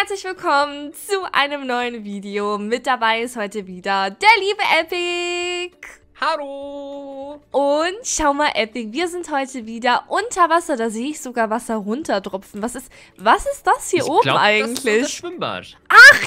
herzlich willkommen zu einem neuen Video. Mit dabei ist heute wieder der liebe Epic. Hallo! Und schau mal, Epic, wir sind heute wieder unter Wasser. Da sehe ich sogar Wasser runterdropfen. Was ist das hier oben eigentlich? Das ist unser Schwimmbad. Ach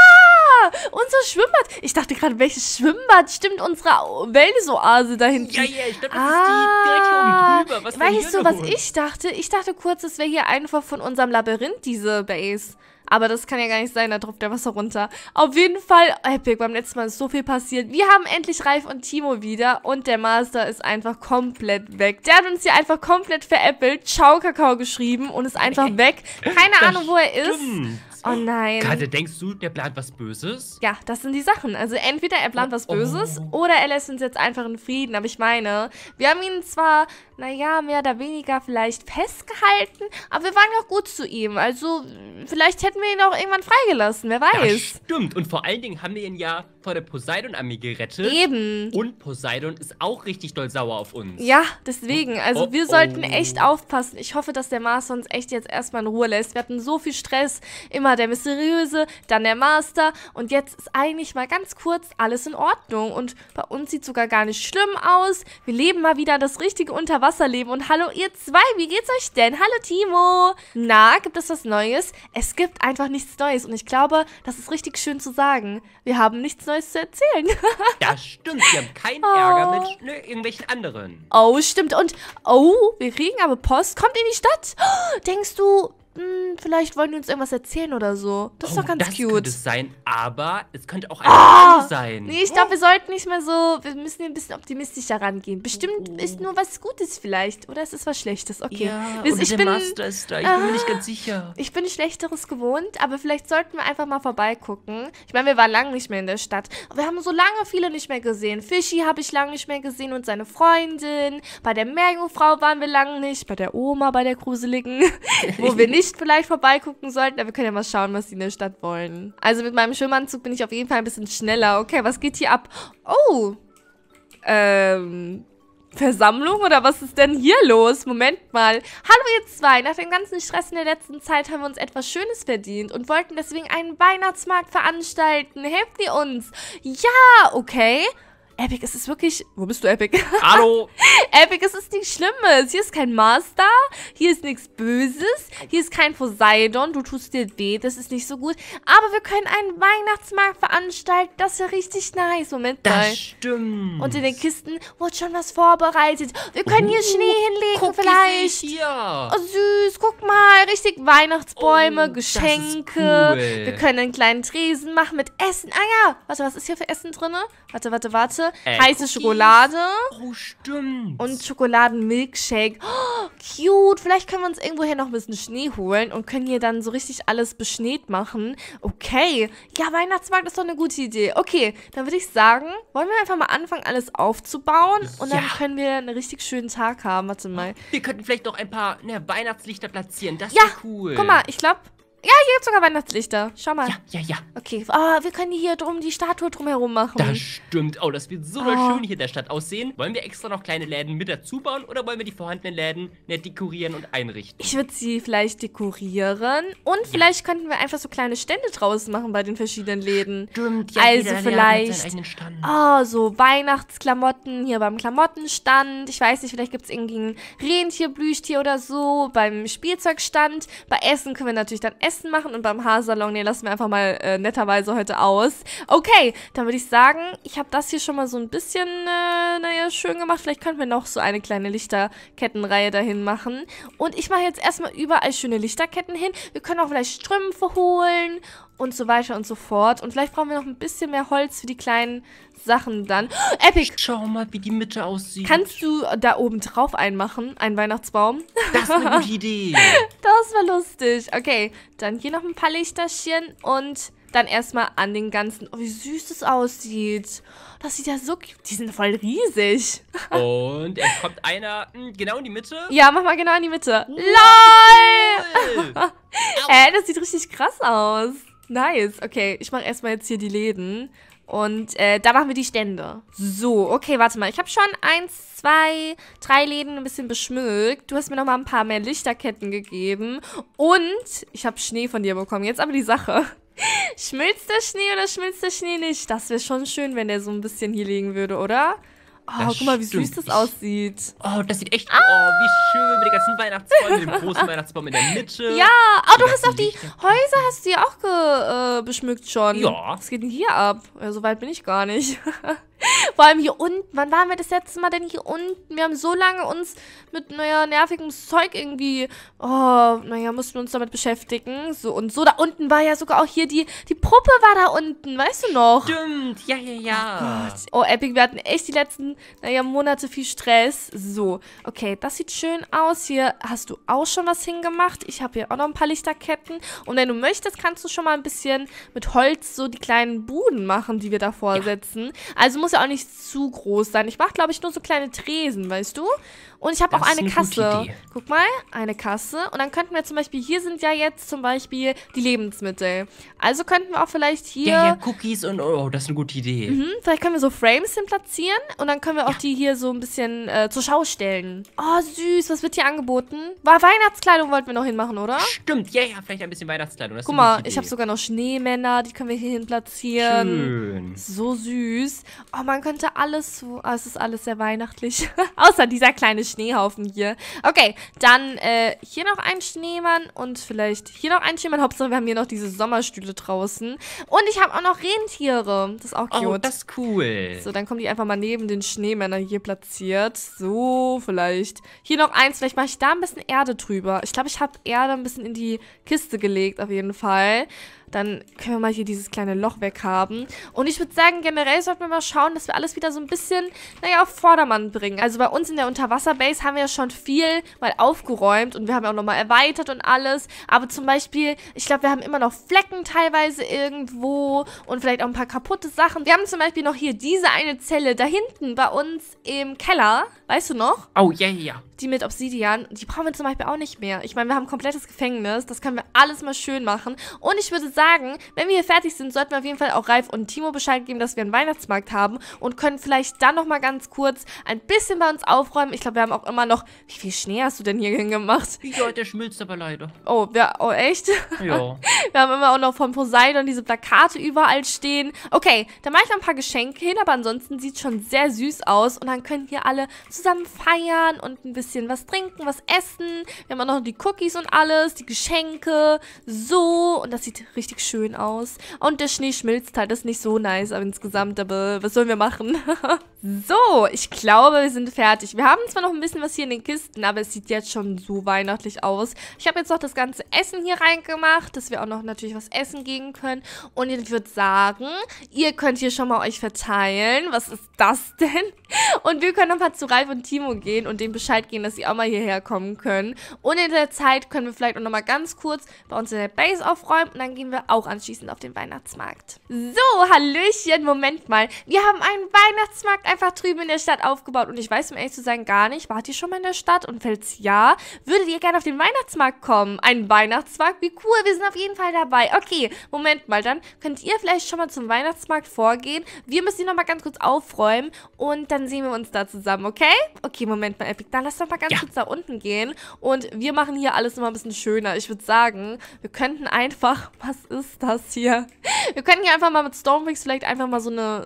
ja! Unser Schwimmbad. Ich dachte gerade, welches Schwimmbad? Stimmt, unsere Wellness-Oase da hinten. Ja, ich glaube, das ist die direkt hier oben drüber. Was weißt du, was ich dachte? Ich dachte kurz, es wäre hier einfach von unserem Labyrinth, diese Base. Aber das kann ja gar nicht sein, da tropft der Wasser runter. Auf jeden Fall, Epic, beim letzten Mal ist so viel passiert. Wir haben endlich Ralf und Timo wieder und der Master ist einfach komplett weg. Der hat uns hier einfach komplett veräppelt, Ciao Kakao geschrieben und ist einfach weg. Keine Ahnung, wo er ist. Oh nein. Gerade denkst du, der plant was Böses? Ja, das sind die Sachen. Also entweder er plant was Böses oder er lässt uns jetzt einfach in Frieden. Aber ich meine, wir haben ihn zwar, naja, mehr oder weniger vielleicht festgehalten, aber wir waren ja auch gut zu ihm. Also vielleicht hätten wir ihn auch irgendwann freigelassen, wer weiß. Das stimmt. Und vor allen Dingen haben wir ihn ja vor der Poseidon-Armee gerettet. Eben. Und Poseidon ist auch richtig doll sauer auf uns. Ja, deswegen. Also wir sollten echt aufpassen. Ich hoffe, dass der Master uns echt jetzt erstmal in Ruhe lässt. Wir hatten so viel Stress. Immer der Mysteriöse, dann der Master. Und jetzt ist eigentlich mal ganz kurz alles in Ordnung. Und bei uns sieht sogar gar nicht schlimm aus. Wir leben mal wieder das richtige Unterwasserleben. Und hallo ihr zwei, wie geht's euch denn? Hallo Timo. Na, gibt es was Neues? Es gibt einfach nichts Neues. Und ich glaube, das ist richtig schön zu sagen. Wir haben nichts Neues zu erzählen. Das stimmt, wir haben keinen Ärger mit irgendwelchen anderen. Oh, stimmt. Und, wir kriegen aber Post. Kommt in die Stadt. Denkst du, vielleicht wollen die uns irgendwas erzählen oder so. Das ist doch ganz cute. Das könnte es sein, aber es könnte auch ein sein. Nee, ich glaube, wir sollten nicht mehr so, wir müssen ein bisschen optimistischer rangehen. Bestimmt ist nur was Gutes vielleicht. Oder es ist was Schlechtes. Okay. Ja, der Master ist da. Ich bin mir nicht ganz sicher. Ich bin Schlechteres gewohnt, aber vielleicht sollten wir einfach mal vorbeigucken. Ich meine, wir waren lange nicht mehr in der Stadt. Aber wir haben so lange viele nicht mehr gesehen. Fischi habe ich lange nicht mehr gesehen und seine Freundin. Bei der Meerjungfrau waren wir lange nicht. Bei der Oma, bei der Gruseligen. Wo wir nicht vielleicht vorbeigucken sollten, aber wir können ja mal schauen, was die in der Stadt wollen. Also mit meinem Schwimmanzug bin ich auf jeden Fall ein bisschen schneller. Okay, was geht hier ab? Oh, Versammlung oder was ist denn hier los? Moment mal. Hallo ihr zwei, nach dem ganzen Stress in der letzten Zeit haben wir uns etwas Schönes verdient und wollten deswegen einen Weihnachtsmarkt veranstalten. Helft ihr uns? Ja, okay. Epic, es ist wirklich... Wo bist du, Epic? Hallo! Epic, es ist nichts Schlimmes. Hier ist kein Master. Hier ist nichts Böses. Hier ist kein Poseidon. Du tust dir weh. Das ist nicht so gut. Aber wir können einen Weihnachtsmarkt veranstalten. Das ist ja richtig nice. Moment mal. Das stimmt. Und in den Kisten wurde schon was vorbereitet. Wir können hier Schnee hinlegen vielleicht. Hier. Oh, süß. Guck mal. Richtig Weihnachtsbäume, Geschenke. Das ist cool. Wir können einen kleinen Tresen machen mit Essen. Ah ja. Warte, was ist hier für Essen drin? Warte. Heiße Cookies. Schokolade. Oh, stimmt. Und Schokoladen-Milkshake. Oh, cute. Vielleicht können wir uns irgendwo hier noch ein bisschen Schnee holen und können hier dann so richtig alles beschneet machen. Okay. Ja, Weihnachtsmarkt ist doch eine gute Idee. Okay, dann würde ich sagen, wollen wir einfach mal anfangen, alles aufzubauen und dann können wir einen richtig schönen Tag haben. Warte mal. Wir könnten vielleicht noch ein paar Weihnachtslichter platzieren. Das wäre cool. Guck mal, ich glaube... Ja, hier gibt es sogar Weihnachtslichter. Schau mal. Ja. Okay, wir können hier die Statue drumherum machen. Das stimmt. Oh, das wird so schön hier in der Stadt aussehen. Wollen wir extra noch kleine Läden mit dazu bauen oder wollen wir die vorhandenen Läden nett dekorieren und einrichten? Ich würde sie vielleicht dekorieren und vielleicht könnten wir einfach so kleine Stände draußen machen bei den verschiedenen Läden. Stimmt, ja, also vielleicht seinen eigenen Stand. So Weihnachtsklamotten hier beim Klamottenstand. Ich weiß nicht, vielleicht gibt es irgendwie ein Rentier, Plüschtier oder so beim Spielzeugstand. Bei Essen können wir natürlich dann Essen machen und beim Haarsalon, den lassen wir einfach mal netterweise heute aus. Okay, dann würde ich sagen, ich habe das hier schon mal so ein bisschen, schön gemacht. Vielleicht könnten wir noch so eine kleine Lichterkettenreihe dahin machen. Und ich mache jetzt erstmal überall schöne Lichterketten hin. Wir können auch vielleicht Strümpfe holen und so weiter und so fort. Und vielleicht brauchen wir noch ein bisschen mehr Holz für die kleinen Sachen dann. Oh, Epic! Schau mal, wie die Mitte aussieht. Kannst du da oben drauf einmachen, einen Weihnachtsbaum? Das ist eine gute Idee. Das war lustig. Okay, dann hier noch ein paar Lichterchen und dann erstmal an den ganzen... Oh, wie süß das aussieht. Das sieht ja so... Die sind voll riesig. Und es kommt einer genau in die Mitte. Ja, mach mal genau in die Mitte. LOL! Das sieht richtig krass aus. Nice. Okay, ich mache erstmal jetzt hier die Läden. Und da machen wir die Stände. So, okay, warte mal. Ich habe schon 1, 2, 3 Läden ein bisschen beschmückt. Du hast mir noch mal ein paar mehr Lichterketten gegeben. Und ich habe Schnee von dir bekommen. Jetzt aber die Sache. Schmilzt der Schnee oder schmilzt der Schnee nicht? Das wäre schon schön, wenn der so ein bisschen hier liegen würde, oder? Oh, guck mal, wie süß das aussieht. Oh, das sieht echt... Oh, wie schön mit den ganzen Weihnachtsbäumen, mit dem großen Weihnachtsbaum in der Mitte. Ja, du hast auch die Häuser hast du ja auch beschmückt schon. Ja. Was geht denn hier ab? Ja, so weit bin ich gar nicht. Vor allem hier unten. Wann waren wir das letzte Mal denn hier unten? Wir haben so lange uns mit, nervigem Zeug irgendwie... Oh, mussten wir uns damit beschäftigen. So und so. Da unten war ja sogar auch hier die Puppe war da unten. Weißt du noch? Stimmt. Ja. Oh Gott. Oh, Epic, wir hatten echt die letzten, Monate viel Stress. So, okay, das sieht schön aus. Hier hast du auch schon was hingemacht. Ich habe hier auch noch ein paar Lichterketten. Und wenn du möchtest, kannst du schon mal ein bisschen mit Holz so die kleinen Buden machen, die wir davor setzen. Also muss ja auch nicht zu groß sein. Ich mache, glaube ich, nur so kleine Tresen, weißt du? Und ich habe auch eine Kasse. Guck mal, eine Kasse. Und dann könnten wir zum Beispiel, hier sind ja jetzt zum Beispiel die Lebensmittel. Also könnten wir auch vielleicht hier... Ja, Cookies und... Oh, das ist eine gute Idee. Vielleicht können wir so Frames hin platzieren. Und dann können wir auch die hier so ein bisschen zur Schau stellen. Oh, süß. Was wird hier angeboten? Weihnachtskleidung wollten wir noch hinmachen, oder? Stimmt. Ja, vielleicht ein bisschen Weihnachtskleidung. Das Guck mal, ich habe sogar noch Schneemänner. Die können wir hier hin platzieren. Schön. So süß. Oh, man könnte alles so... Oh, es ist alles sehr weihnachtlich. Außer dieser kleine Schneehaufen hier. Okay, dann hier noch ein Schneemann und vielleicht hier noch ein Schneemann. Hauptsache, wir haben hier noch diese Sommerstühle draußen. Und ich habe auch noch Rentiere. Das ist auch cute. Oh, das ist cool. So, dann kommen die einfach mal neben den Schneemännern hier platziert. So, vielleicht. Hier noch eins. Vielleicht mache ich da ein bisschen Erde drüber. Ich glaube, ich habe Erde ein bisschen in die Kiste gelegt, auf jeden Fall. Dann können wir mal hier dieses kleine Loch weghaben. Und ich würde sagen, generell sollten wir mal schauen, dass wir alles wieder so ein bisschen, auf Vordermann bringen. Also bei uns in der Unterwasserbase haben wir ja schon viel mal aufgeräumt und wir haben ja auch nochmal erweitert und alles. Aber zum Beispiel, ich glaube, wir haben immer noch Flecken teilweise irgendwo und vielleicht auch ein paar kaputte Sachen. Wir haben zum Beispiel noch hier diese eine Zelle da hinten bei uns im Keller. Weißt du noch? Oh, ja. Die mit Obsidian, die brauchen wir zum Beispiel auch nicht mehr. Ich meine, wir haben ein komplettes Gefängnis. Das können wir alles mal schön machen. Und ich würde sagen, wenn wir hier fertig sind, sollten wir auf jeden Fall auch Ralf und Timo Bescheid geben, dass wir einen Weihnachtsmarkt haben und können vielleicht dann nochmal ganz kurz ein bisschen bei uns aufräumen. Ich glaube, wir haben auch immer noch... Wie viel Schnee hast du denn hier gemacht? Ja, der schmilzt aber leider. Oh, echt? Ja. Wir haben immer auch noch von Poseidon diese Plakate überall stehen. Okay, dann mache ich noch ein paar Geschenke hin, aber ansonsten sieht es schon sehr süß aus. Und dann können hier alle zusammen feiern und ein bisschen was trinken, was essen. Wir haben auch noch die Cookies und alles, die Geschenke. So, und das sieht richtig schön aus. Und der Schnee schmilzt halt, das ist nicht so nice, aber insgesamt, aber was sollen wir machen? So, ich glaube, wir sind fertig. Wir haben zwar noch ein bisschen was hier in den Kisten, aber es sieht jetzt schon so weihnachtlich aus. Ich habe jetzt noch das ganze Essen hier reingemacht, dass wir auch noch natürlich was essen gehen können. Und ich würde sagen, ihr könnt hier schon mal euch verteilen. Was ist das denn? Und wir können noch mal zu Ralf und Timo gehen und denen Bescheid geben, dass sie auch mal hierher kommen können. Und in der Zeit können wir vielleicht auch noch mal ganz kurz bei uns in der Base aufräumen und dann gehen wir auch anschließend auf den Weihnachtsmarkt. So, Hallöchen, Moment mal. Wir haben einen Weihnachtsmarkt einfach drüben in der Stadt aufgebaut und ich weiß, um ehrlich zu sein, gar nicht. Wart ihr schon mal in der Stadt? Und falls ja, würdet ihr gerne auf den Weihnachtsmarkt kommen? Ein Weihnachtsmarkt? Wie cool, wir sind auf jeden Fall dabei. Okay, Moment mal, dann könnt ihr vielleicht schon mal zum Weihnachtsmarkt vorgehen. Wir müssen ihn noch mal ganz kurz aufräumen und dann sehen wir uns da zusammen, okay? Okay, Moment mal, Epic, dann lass doch mal ganz kurz da unten gehen und wir machen hier alles noch mal ein bisschen schöner. Ich würde sagen, wir könnten einfach, was ist das hier? Wir könnten hier einfach mal mit Stonebricks vielleicht einfach mal so eine,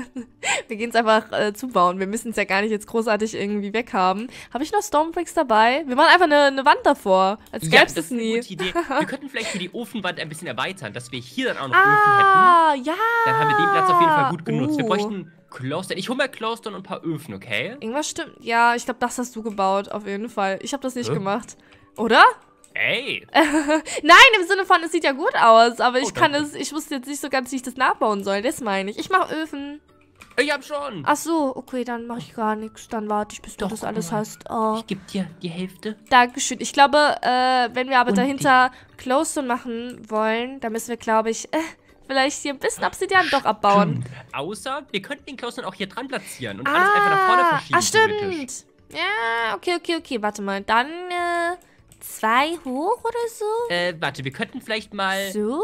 wir gehen es einfach zubauen. Wir müssen es ja gar nicht jetzt großartig irgendwie weghaben. Habe ich noch Stonebricks dabei? Wir machen einfach eine Wand davor, als gäbe es nie. Ja, das ist eine gute Idee. Wir könnten vielleicht für die Ofenwand ein bisschen erweitern, dass wir hier dann auch noch Öfen hätten. Ja. Dann haben wir den Platz auf jeden Fall gut genutzt. Wir bräuchten Glowstone. Ich hole mal Glowstone und ein paar Öfen, okay? Irgendwas stimmt. Ja, ich glaube, das hast du gebaut, auf jeden Fall. Ich habe das nicht gemacht. Oder? Ey! Nein, im Sinne von, es sieht ja gut aus, aber ich wusste jetzt nicht so ganz, wie ich das nachbauen soll. Das meine ich. Ich mache Öfen. Ich hab schon. Ach so, okay, dann mache ich gar nichts. Dann warte ich, bis du das alles hast. Oh. Ich gebe dir die Hälfte. Dankeschön. Ich glaube, wenn wir aber dahinter Glowstone machen wollen, dann müssen wir, glaube ich, vielleicht hier ein bisschen Obsidian doch abbauen. Außer, wir könnten den Glowstone auch hier dran platzieren und alles einfach nach vorne verschieben. Stimmt. Ja, okay. Warte mal. Dann 2 hoch oder so? Warte, wir könnten vielleicht mal... So?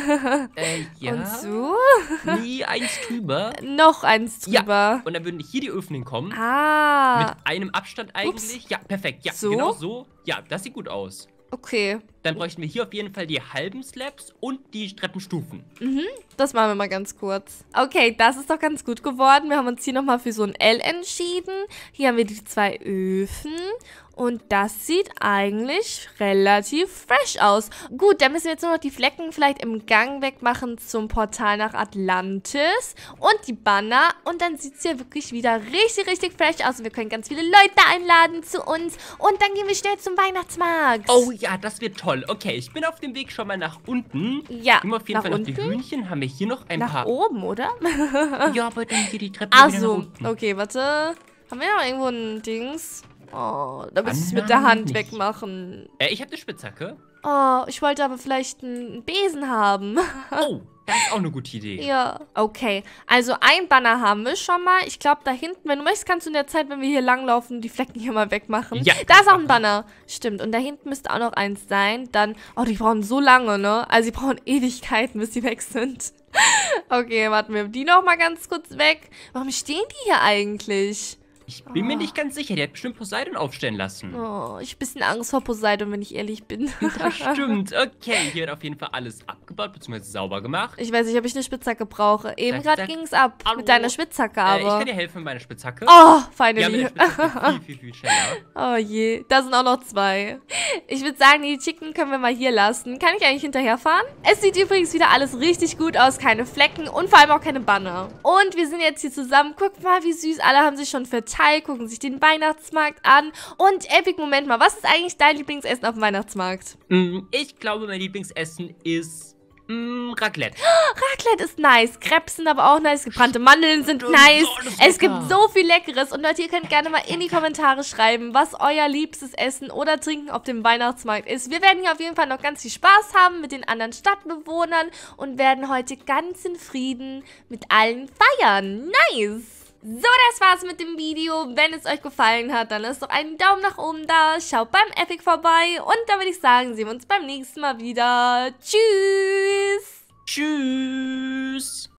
Ja. Und so? Nee, eins drüber. Noch eins drüber. Ja, und dann würden hier die Öffnungen kommen. Ah. Mit einem Abstand eigentlich. Ja, perfekt. Ja, So? genau so. Ja, das sieht gut aus. Okay. Dann bräuchten wir hier auf jeden Fall die halben Slabs und die Treppenstufen. Das machen wir mal ganz kurz. Okay, das ist doch ganz gut geworden. Wir haben uns hier nochmal für so ein L entschieden. Hier haben wir die 2 Öfen. Und das sieht eigentlich relativ fresh aus. Gut, dann müssen wir jetzt nur noch die Flecken vielleicht im Gang wegmachen zum Portal nach Atlantis. Und die Banner. Und dann sieht es hier wirklich wieder richtig, richtig fresh aus. Und wir können ganz viele Leute einladen zu uns. Und dann gehen wir schnell zum Weihnachtsmarkt. Oh ja, das wird toll. Okay, ich bin auf dem Weg schon mal nach unten. Ja, Nehmen wir auf jeden Fall noch die Hühnchen. Haben wir hier noch ein nach paar... oben, oder? Ja, aber dann geht die Treppe Ach wieder nach so, unten. okay, warte. Haben wir noch irgendwo ein Dings? Oh, da muss ich es Nein, mit der Hand nicht. wegmachen. Ich habe eine Spitzhacke. Oh, ich wollte aber vielleicht einen Besen haben. Oh, das ist auch eine gute Idee. Ja. Okay, also ein Banner haben wir schon mal. Ich glaube, da hinten, wenn du möchtest, kannst du in der Zeit, wenn wir hier langlaufen, die Flecken hier mal wegmachen. Ja, Da ist auch ein machen. Banner. Stimmt, und da hinten müsste auch noch eins sein. Dann, oh, die brauchen so lange, ne? Also die brauchen Ewigkeiten, bis die weg sind. Okay, warten wir die noch mal ganz kurz weg. Warum stehen die hier eigentlich? Ich bin mir nicht ganz sicher. Der hat bestimmt Poseidon aufstellen lassen. Oh, ich habe ein bisschen Angst vor Poseidon, wenn ich ehrlich bin. Das stimmt. Okay, hier wird auf jeden Fall alles abgebaut bzw. sauber gemacht. Ich weiß nicht, ob ich eine Spitzhacke brauche. Eben Zack, gerade zack. ging es ab Hallo. mit deiner Spitzhacke, Ich aber... kann dir helfen mit meiner Spitzhacke. Oh, Ja, mit finally. der Spitzhacke viel schneller. Oh je, da sind auch noch 2. Ich würde sagen, die Chicken können wir mal hier lassen. Kann ich eigentlich hinterherfahren? Es sieht übrigens wieder alles richtig gut aus. Keine Flecken und vor allem auch keine Banner. Und wir sind jetzt hier zusammen. Guckt mal, wie süß. Alle haben sich schon verteilt, gucken sich den Weihnachtsmarkt an. Und Epic, Moment mal, was ist eigentlich dein Lieblingsessen auf dem Weihnachtsmarkt? Ich glaube, mein Lieblingsessen ist Raclette. Raclette ist nice, Crepes sind aber auch nice, gebrannte Mandeln sind nice. das ist Es gibt lecker. so viel Leckeres. Und Leute, ihr könnt gerne mal in die Kommentare schreiben, was euer liebstes Essen oder Trinken auf dem Weihnachtsmarkt ist. Wir werden hier auf jeden Fall noch ganz viel Spaß haben mit den anderen Stadtbewohnern und werden heute ganz in Frieden mit allen feiern. Nice! So, das war's mit dem Video. Wenn es euch gefallen hat, dann lasst doch einen Daumen nach oben da. Schaut beim Epic vorbei. Und dann würde ich sagen, sehen wir uns beim nächsten Mal wieder. Tschüss! Tschüss.